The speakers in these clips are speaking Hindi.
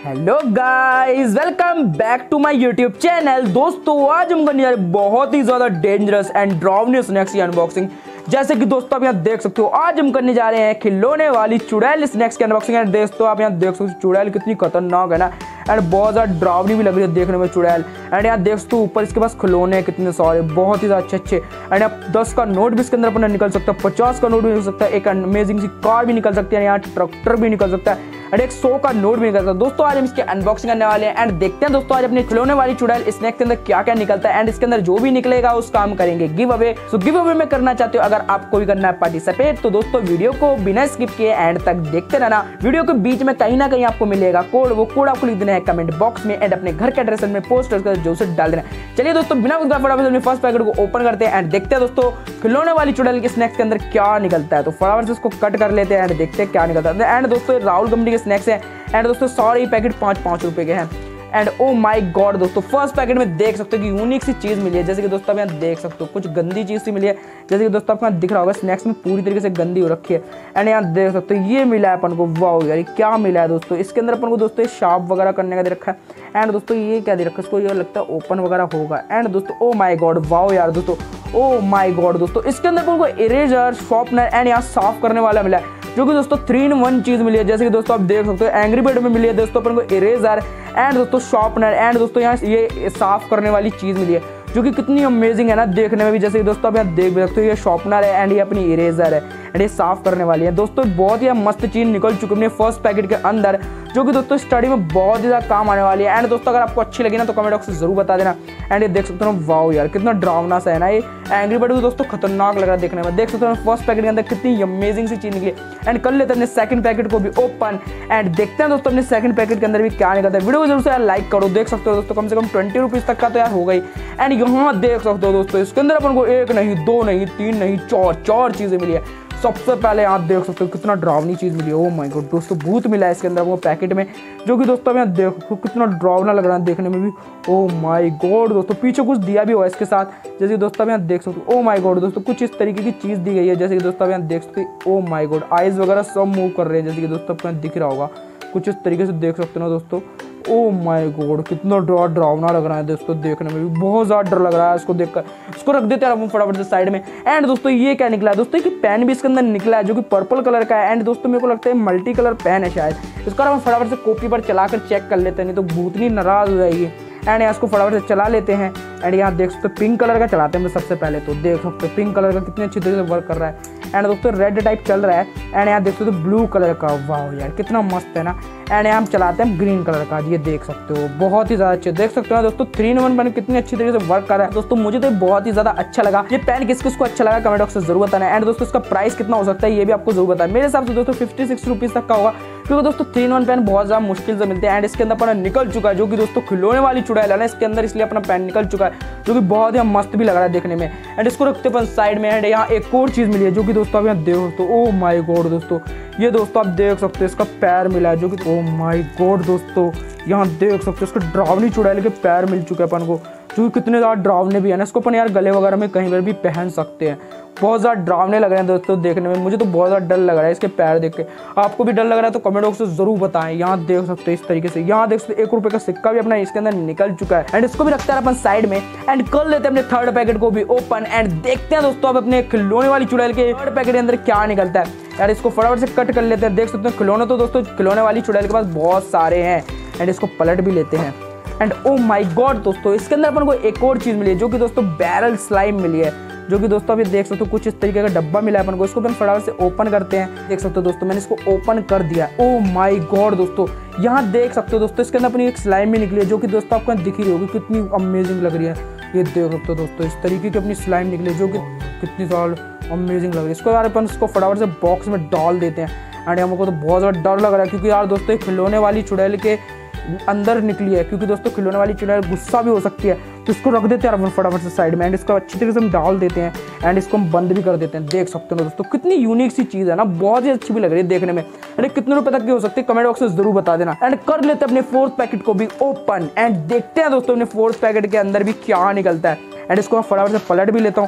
Hello guys, welcome back to my YouTube channel. दोस्तों आज हम करने जा रहे बहुत ही ज्यादा डेंजरस एंड ड्रावनी स्नैक्स की अनबॉक्सिंग। जैसे कि दोस्तों आप यहाँ देख सकते हो, आज हम करने जा रहे हैं खिलौने वाली चुड़ैल स्नैक्स की अनबॉक्सिंग। एंड दोस्तों आप यहाँ देख सकते हो चुड़ैल कितनी खतरनाक है ना, एंड बहुत ज़्यादा ड्रावनी भी लग रही है देखने में चुड़ैल। एंड यहाँ देख सकते हो ऊपर इसके पास खिलौने हैं कितने सारे, बहुत ही ज़्यादा अच्छे। एंड यहाँ 10 का नोट भी इसके अंदर अपना निकल सकता है, 50 का नोट भी निकल सकता है, एक अमेजिंग सी कार भी निकल सकती है, यहाँ ट्रैक्टर भी निकल सकता है, एंड एक 100 का नोट भी निकल सकता है। दोस्तों आज हम इसकी अनबॉक्सिंग करने वाले हैं एंड देखते हैं दोस्तों आज अपने खिलौने वाली चुड़ैल स्नैक्स के अंदर क्या क्या निकलता है। एंड इसके अंदर जो भी निकलेगा उसका हम करेंगे give away. So give away में करना चाहते हो, अगर आपको भी करना है पार्टिसिपेट, तो दोस्तों वीडियो को बिना स्किप किए एंड तक देखते रहना। वीडियो के बीच में कहीं ना कहीं आपको मिलेगा कोड, वो कोड आपको लिख देना है कमेंट बॉक्स में एंड अपने घर के एड्रेस में पोस्ट कर जो से डाल देना। चलिए दोस्तों बिना फटाफट फर्स्ट पैकेट को ओपन करते हैं एंड देखते हैं दोस्तों खिलौने वाली चुड़ैल के स्नैक्स के अंदर क्या निकलता है। तो फटाफट से इसको कट कर लेते हैं एंड देखते हैं क्या निकलता है। एंड दोस्तों राहुल कंपनी के स्नैक्स हैं एंड दोस्तों सारे पैकेट 5-5 रुपए के हैं। एंड ओ माय गॉड दोस्तों फर्स्ट पैकेट में देख सकते हो कि यूनिक सी चीज मिली है। जैसे कि दोस्तों आप यहाँ देख सकते हो कुछ गंदी चीज सी मिली है, जैसे कि दोस्तों आपको यहाँ दिख रहा होगा स्नैक्स में पूरी तरीके से गंदी हो रखी है। एंड यहाँ देख सकते हो ये मिला है अपन को, वाओ यार क्या मिला है दोस्तों। इसके अंदर अपन को दोस्तों शार्प वगैरह करने का दे रखा है। एंड दोस्तों ये क्या दे रखा है, इसको ये लगता है ओपन वगैरह होगा। एंड दोस्तों ओ माय गॉड वाओ यार दोस्तों, ओ माय गॉड दोस्तों इसके अंदर अपन को इरेजर, शॉर्पनर एंड यहाँ साफ करने वाला मिला है, जो कि दोस्तों 3-in-1 चीज मिली है। जैसे कि दोस्तों आप देख सकते हो एंग्री बर्ड में मिली है दोस्तों अपन को इरेजर एंड दोस्तों शॉर्पनर एंड दोस्तों यहाँ ये साफ करने वाली चीज मिली है, जो कि कितनी अमेजिंग है ना देखने में भी। जैसे कि दोस्तों आप यहाँ देख सकते हो ये शॉर्पनर है एंड ये अपनी इरेजर है एंड ये साफ करने वाली है। दोस्तों बहुत ही मस्त चीज निकल चुकी है अपने फर्स्ट पैकेट के अंदर, जो कि दोस्तों स्टडी में बहुत ही ज़्यादा काम आने वाली है। एंड दोस्तों अगर आपको अच्छी लगी ना तो कमेंट बॉक्स में जरूर बता देना। एंड ये देख सकते हो वाओ यार कितना ड्रावना सा है ना, ये एंग्री बर्ड भी दोस्तों खतरनाक लग रहा है देखने में। देख सकते हो फर्स्ट पैकेट के अंदर कितनी अमेजिंग सी चीज निकली। एंड कर लेते हैं अपने सेकंड पैकेट को भी ओपन एंड देखते हैं दोस्तों अपने सेकंड पैकेट के अंदर भी क्या निकलता है। वीडियो को जरूर से लाइक करो। देख सकते हो दोस्तों कम से कम 20 रुपीज़ तक का तो यार हो गई। एंड यहाँ देख सकते हो दोस्तों इसके अंदर अपन को 1 नहीं 2 नहीं 3 नहीं 4 चीजें मिली है। सबसे पहले आप देख सकते हो कितना ड्रावनी चीज मिली है। ओ माय गॉड दोस्तों भूत मिला है इसके अंदर वो पैकेट में, जो कि दोस्तों यहाँ देखो कितना ड्रावना लग रहा है देखने में भी। ओ माय गॉड दोस्तों पीछे कुछ दिया भी हुआ है इसके साथ, जैसे कि दोस्तों यहाँ देख सकते हो। ओ माय गॉड दोस्तों कुछ इस तरीके की चीज दी गई है, जैसे कि दोस्तों यहाँ देख सकते हो। ओ माय गॉड आइज वगैरह सब मूव कर रहे हैं, जैसे कि दोस्तों आपको यहाँ दिख रहा होगा कुछ इस तरीके से देख सकते हो ना दोस्तों। ओ माय गॉड कितना ड्रावना लग रहा है दोस्तों देखने में भी, बहुत ज़्यादा डर लग रहा है इसको देखकर। इसको रख देते हैं फटाफट से साइड में। एंड दोस्तों ये क्या निकला है दोस्तों, कि पेन भी इसके अंदर निकला है जो कि पर्पल कलर का है। एंड दोस्तों मेरे को लगता है मल्टी कलर पेन है शायद। इसको हम फटाफट से कॉपी पर चलाकर चेक कर लेते हैं, नहीं तो भूतनी नाराज हो जाएगी। एंड यहाँ इसको फटाफट से चला लेते हैं। एंड यहाँ देख सकते हो पिंक कलर का चलाते हैं सबसे पहले, तो देख सकते हो पिंक कलर का कितनी अच्छी तरीके से वर्क कर रहा है। एंड दोस्तों रेड टाइप चल रहा है। एंड यहाँ देख सकते हो ब्लू कलर का, वाह यार कितना मस्त है ना। एंड यहाँ हम चलाते हैं ग्रीन कलर का, ये देख सकते हो बहुत ही ज़्यादा अच्छे। देख सकते हो दोस्तों 3-in-1 पेन कितनी अच्छी तरीके से वर्क कर रहा है। दोस्तों मुझे तो बहुत ही ज़्यादा अच्छा लगा। ये पेन किसको अच्छा लगा कमेंट बॉक्स में जरूर बताना। एंड दोस्तों इसका प्राइस कितना हो सकता है ये भी आपको जरूर बताना। मेरे हिसाब से दोस्तों 56 रुपीज़ तक का होगा, क्योंकि दोस्तों 3-in-1 पेन बहुत ज़्यादा मुश्किल से मिलते हैं। एंड इसके अंदर अपना निकल चुका है, जो कि दोस्तों खिलौने वाली चुड़ैल है ना इसके अंदर, इसलिए अपना पेन निकल चुका है, जो कि बहुत ही मस्त भी लग रहा है देखने में। एंड इसको रखते अपन साइड में। एंड यहाँ एक और चीज़ मिली है, जो कि दोस्तों आप यहाँ देख सकते हो। ओ माय गॉड दोस्तों ये दोस्तों आप देख सकते हो इसका पैर मिला है, जो कि ओ माय गॉड दोस्तों यहाँ देख सकते हो इसको ड्रावनी चुड़ैल के पैर मिल चुके हैं अपन को, जो कि कितने ज़्यादा ड्रावने भी है ना। इसको अपन यार गले वगैरह में कहीं पर भी पहन सकते हैं। बहुत ज़्यादा ड्रावने लग रहे हैं दोस्तों देखने में, मुझे तो बहुत ज़्यादा डर लग रहा है इसके पैर देख के। आपको भी डर लग रहा है तो कमेंट बॉक्स में जरूर बताएं। यहाँ देख सकते हो इस तरीके से, यहाँ देख सकते हो 1 रुपये का सिक्का भी अपना इसके अंदर निकल चुका है। एंड इसको भी रखते हैं अपन साइड में। एंड कर लेते हैं अपने थर्ड पैकेट को भी ओपन एंड देखते हैं दोस्तों अब अपने खिलौने वाली चुड़ैल के थर्ड पैकेट के अंदर क्या निकलता है। यार इसको फटाफट से कट कर लेते हैं। देख सकते हैं खिलौने तो दोस्तों खिलौने वाली चुड़ैल के पास बहुत सारे हैं। एंड इसको पलट भी लेते हैं। एंड ओ माय गॉड दोस्तों इसके अंदर अपन को एक और चीज़ मिली है, जो कि दोस्तों बैरल स्लाइम मिली है, जो कि दोस्तों अभी देख सकते हो कुछ इस तरीके का डब्बा मिला है अपन को। इसको अपन फटाफट से ओपन करते हैं। देख सकते हो दोस्तों मैंने इसको ओपन कर दिया। ओ माय गॉड दोस्तों यहाँ देख सकते हो दोस्तों इसके अंदर अपनी एक स्लाइम भी निकली है, जो कि दोस्तों आपको दिख ही रही होगी कितनी अमेजिंग लग रही है। ये देख सकते हो दोस्तों इस तरीके की अपनी स्लाइम निकली है, जो कि कितनी ज़्यादा अमेजिंग लग रही है। इसको यार अपन इसको फटाफट से बॉक्स में डाल देते हैं। एंड हमको तो बहुत ज़्यादा डर लग रहा है, क्योंकि यार दोस्तों खिलौने वाली चुड़ैल के अंदर निकली है, क्योंकि दोस्तों खिलौने वाली चुड़ैल गुस्सा भी हो सकती है। तो इसको रख देते हैं अपन फटाफट से साइड में। एंड इसको अच्छी तरीके से हम डाल देते हैं। एंड इसको हम बंद भी कर देते हैं। देख सकते हो दोस्तों कितनी यूनिक सी चीज़ है ना, बहुत ही अच्छी भी लग रही है देखने में। अरे कितने रुपए तक की हो सकती है कमेंट बॉक्स में जरूर बता देना। एंड कर लेते हैं अपने फोर्थ पैकेट को भी ओपन एंड देखते हैं दोस्तों अपने फोर्थ पैकेट के अंदर भी क्या निकलता है। एंड इसको मैं फटाफट से पलट भी लेता हूँ।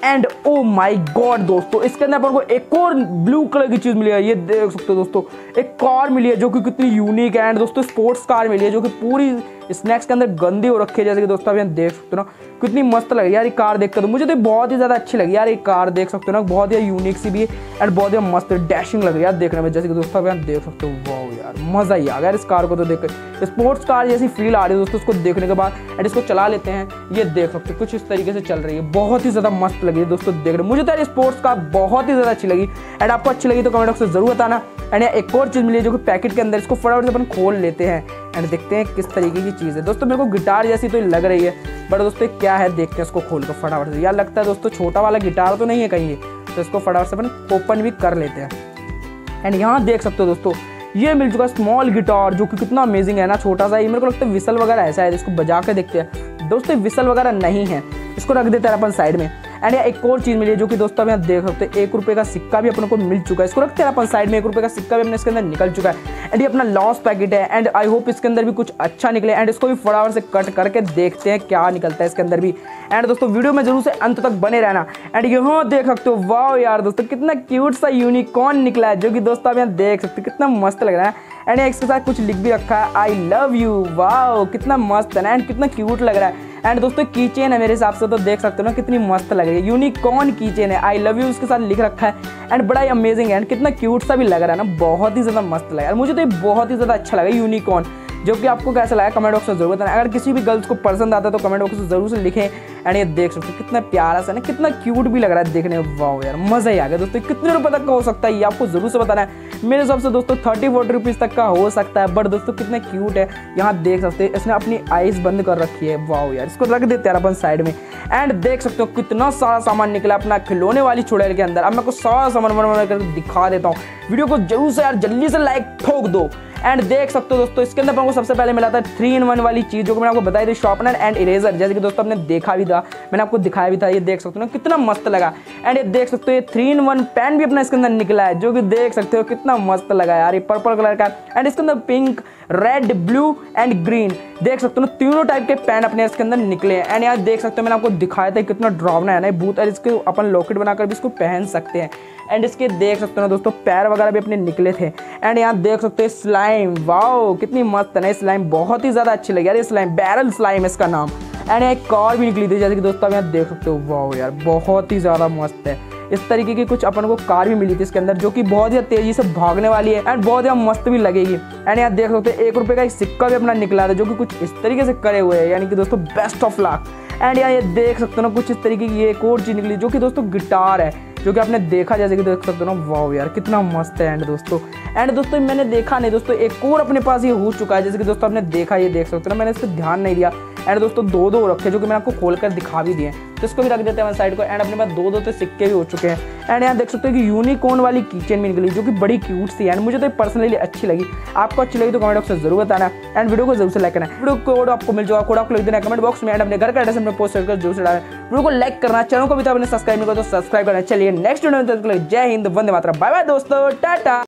एंड ओ माय गॉड दोस्तों, इसके अंदर अपन को एक और ब्लू कलर की चीज मिली है। ये देख सकते हो दोस्तों, एक कार मिली है जो कि कितनी यूनिक है। एंड दोस्तों स्पोर्ट्स कार मिली है जो कि पूरी स्नैक्स के अंदर गंदी हो रखी है, जैसे कि दोस्तों आप यहाँ देख सकते हो ना, कितनी मस्त लग रही है यार ये कार देखकर। तो मुझे तो बहुत ही ज़्यादा अच्छी लगी यार ये कार, देख सकते हो ना, बहुत ही यूनिक सी भी है एंड बहुत ही मस्त डैशिंग लग रही है यार देखने में, जैसे कि दोस्तों आप यहाँ देख सकते हो। वाओ यार, मज़ा ही आ गया यार इस कार को तो देखकर, स्पोर्ट्स कार जैसी फील आ रही है दोस्तों इसको देखने के बाद। एंड इसको चला लेते हैं, ये देख सकते हो कुछ इस तरीके से चल रही है, बहुत ही ज़्यादा मस्त लगी है दोस्तों देखने। मुझे तो यार स्पोर्ट्स कार बहुत ही ज़्यादा अच्छी लगी। एंड आपको अच्छी लगी तो कमेंट बॉक्स में जरूर बताना। एंड यहाँ एक और चीज़ मिली है जो कि पैकेट के अंदर, इसको फटाफट से अपन खोल लेते हैं एंड देखते हैं किस तरीके की चीज़ है। दोस्तों मेरे को गिटार जैसी तो लग रही है, बट दोस्तों क्या है देखते हैं इसको खोल कर फटाफट से। यार लगता है दोस्तों छोटा वाला गिटार तो नहीं है कहीं, तो इसको फटाफट से अपन ओपन भी कर लेते हैं। एंड यहाँ देख सकते हो दोस्तों, ये मिल चुका स्मॉल गिटार जो कि कितना अमेजिंग है ना, छोटा सा ही। मेरे को लगता है विसल वगैरह ऐसा है, इसको बजा के देखते हैं। दोस्तों विसल वगैरह नहीं है, इसको रख देते हैं अपन साइड में। एंड यहाँ एक और चीज़ मिली है जो कि दोस्तों आप यहाँ देख सकते हैं, 1 रुपये का सिक्का भी अपने को मिल चुका है, इसको रखते हैं अपन साइड में। 1 रुपये का सिक्का भी अपने इसके अंदर निकल चुका है। एंड ये अपना लॉस्ट पैकेट है एंड आई होप इसके अंदर भी कुछ अच्छा निकले। एंड इसको भी फटाफट से कट करके देखते हैं क्या निकलता है इसके अंदर भी। एंड दोस्तों वीडियो में जरूर से अंत तक बने रहना। एंड यहाँ देख सकते हो, वाह यार दोस्तों कितना क्यूट सा यूनिकॉर्न निकला है, जो कि दोस्तों आप यहाँ देख सकते हो कितना मस्त लग रहा है। एंड इसके साथ कुछ लिख भी रखा है, आई लव यू। वाह कितना मस्त है ना, एंड कितना क्यूट लग रहा है। एंड दोस्तों की चेन है मेरे हिसाब से, तो देख सकते हो ना कितनी मस्त लग रही है, यूनिकॉर्न की चेन है, आई लव यू उसके साथ लिख रखा है। एंड बड़ा ही अमेजिंग है एंड कितना क्यूट सा भी लग रहा है ना, बहुत ही ज़्यादा मस्त लगा यार। मुझे तो ये बहुत ही ज़्यादा अच्छा लगा यूनिकॉर्न, जो कि आपको कैसा लगा कमेंट बॉक्स में जरूर बताना। अगर किसी भी गर्ल्स को पसंद आता है तो कमेंट बॉक्स में जरूर से लिखें। एंड ये देख सकते हो कितना प्यारा सा ना, कितना क्यूट भी लग रहा है देखने में। वाओ यार मज़ा ही आ गया दोस्तों। कितने रुपए तक का हो सकता है ये आपको जरूर से बताना है। मेरे हिसाब से दोस्तों 30-40 रुपीज़ तक का हो सकता है, बट दोस्तों कितना क्यूट है। यहाँ देख सकते हैं इसने अपनी आईज बंद कर रखी है। वाओ यार, इसको रख देते हैं अपन साइड में। एंड देख सकते हो कितना सारा सामान निकला अपना खिलौने वाली चुड़ैल के अंदर। अब मैं आपको सारा सामान बना करके दिखा देता हूँ। वीडियो को जरूर से यार जल्दी से लाइक ठोक दो। एंड देख सकते हो दोस्तों, इसके अंदर आपको सबसे पहले मिला था 3-in-1 वाली चीज़, जो कि मैंने आपको बताई थी, शार्पनर एंड इरेजर, जैसे कि दोस्तों आपने देखा भी था, मैंने आपको दिखाया भी था। ये देख सकते हो ना कितना मस्त लगा। एंड ये देख सकते हो, ये 3-in-1 पेन भी अपना इसके अंदर निकला है, जो कि देख सकते हो कितना मस्त लगा यार, ये पर्पल कलर का। एंड इसके अंदर pink, red, blue and green देख सकते हो ना, तीनों टाइप के पेन अपने इसके अंदर निकले हैं। एंड यहाँ देख सकते हो मैंने आपको दिखाया था कितना ड्रावना है ना भूत, और इसके अपन लॉकेट बनाकर भी इसको पहन सकते हैं। एंड इसके देख सकते हो ना दोस्तों, पैर वगैरह भी अपने निकले थे। एंड यहाँ देख सकते हो स्लाइम, वाओ कितनी मस्त है ना स्लाइम, बहुत ही ज़्यादा अच्छी लगी यार ये स्लाइम, बैरल स्लाइम इसका नाम। एंड एक कार भी निकली थी, जैसे कि दोस्तों आप यहाँ देख सकते हो। वाओ यार बहुत ही ज़्यादा मस्त है। इस तरीके की कुछ अपन को कार भी मिली थी इसके अंदर, जो कि बहुत ही तेजी से भागने वाली है एंड बहुत ही मस्त भी लगेगी। एंड यहाँ देख सकते हो 1 रुपये का एक सिक्का भी अपना निकला था, जो कि कुछ इस तरीके से करे हुए हैं, यानी कि दोस्तों बेस्ट ऑफ लक। एंड यहाँ ये देख सकते हो ना कुछ इस तरीके की एक और चीज़ निकली, जो कि दोस्तों गिटार है, जो कि आपने देखा, जैसे कि देख सकते हो ना। वाओ यार कितना मस्त है। एंड दोस्तों मैंने देखा नहीं दोस्तों, एक और अपने पास ये हो चुका है, जैसे कि दोस्तों आपने देखा, ये देख सकते हो ना, मैंने इस पर ध्यान नहीं दिया। एंड दोस्तों 2-2 रखे, जो कि मैंने आपको खोल कर दिखा भी दिए, तो इसको भी रख देते हैं साइड को। एंड अपने पास 2-2 तो सिक्के भी हो चुके हैं। एंड यहाँ देख सकते हो कि यूनिकॉर्न वाली कीचेन भी निकली, जो कि बड़ी क्यूट सी है। एंड मुझे तो पर्सनली अच्छी लगी, आपको अच्छी लगी तो कमेंट बॉक्स में जरूर बताना। एंड वीडियो को जरूर से लाइक करना। वीडियो कोड आपको मिल जाएगा, कोड आपको लिख देना कमेंट बॉक्स में। एंड अपने घर का एड्रेस में पोस्ट करके जरूर से डालें। वीडियो को लाइक करना, चैनल को भी तो आपने सब्सक्राइब नहीं किया तो सब्सक्राइब करना। चलिए नेक्स्ट वीडियो में, जय हिंद, वंदे मातरम, बाय बाय दोस्तों, टाटा।